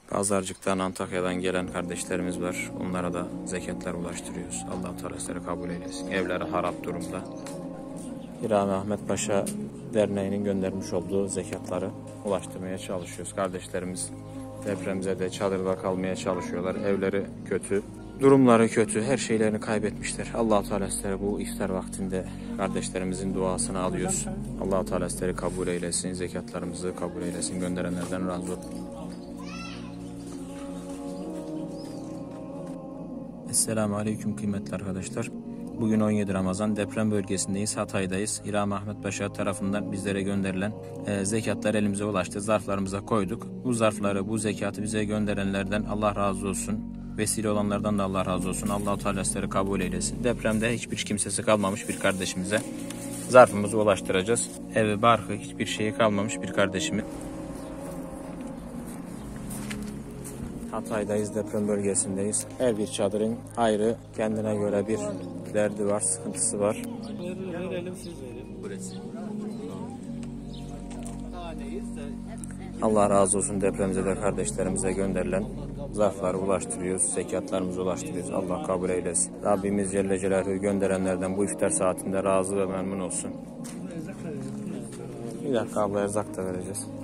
Pazarcık'tan, Antakya'dan gelen kardeşlerimiz var. Onlara da zekatlar ulaştırıyoruz. Allah Teala kabul eylesin. Evleri harap durumda. İrami Ahmet Paşa Derneği'nin göndermiş olduğu zekatları ulaştırmaya çalışıyoruz. Kardeşlerimiz depremize de çadırda kalmaya çalışıyorlar. Evleri kötü, durumları kötü, her şeylerini kaybetmişler. Allah Teala bu iftar vaktinde kardeşlerimizin duasını alıyoruz. Allah Teala kabul eylesin, zekatlarımızı kabul eylesin, gönderenlerden razı olsun. Esselamu Aleyküm kıymetli arkadaşlar. Bugün 17 Ramazan, deprem bölgesindeyiz, Hatay'dayız. İrami Ahmet Paşa tarafından bizlere gönderilen zekatlar elimize ulaştı. Zarflarımıza koyduk. Bu zarfları, bu zekatı bize gönderenlerden Allah razı olsun. Vesile olanlardan da Allah razı olsun. Allah-u Teala kabul eylesin. Depremde hiçbir kimsesi kalmamış bir kardeşimize zarfımızı ulaştıracağız. Evi, barkı, hiçbir şeyi kalmamış bir kardeşimiz. Hatay'dayız, deprem bölgesindeyiz. Her bir çadırın ayrı kendine göre bir derdi var, sıkıntısı var. Allah razı olsun, depremize de kardeşlerimize gönderilen zarfları ulaştırıyoruz, zekatlarımızı ulaştırıyoruz. Allah kabul eylesin. Rabbimiz Celle Celaluhu gönderenlerden bu iftar saatinde razı ve memnun olsun. Bir dakika abla, erzak da vereceğiz.